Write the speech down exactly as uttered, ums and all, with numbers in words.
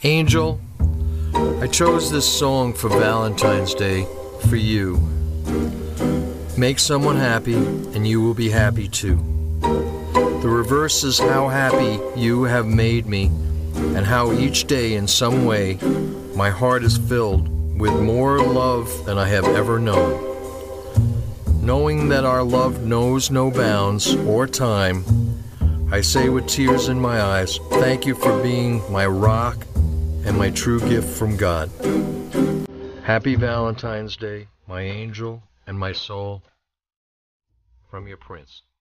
Angel, I chose this song for Valentine's Day for you. Make someone happy, and you will be happy too. The reverse is how happy you have made me, and how each day in some way my heart is filled with more love than I have ever known. Knowing that our love knows no bounds or time, I say with tears in my eyes, thank you for being my rock and my true gift from God. Happy Valentine's Day, my angel and my soul, from your Prince.